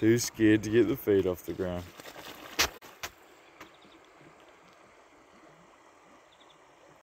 Too scared to get the feet off the ground.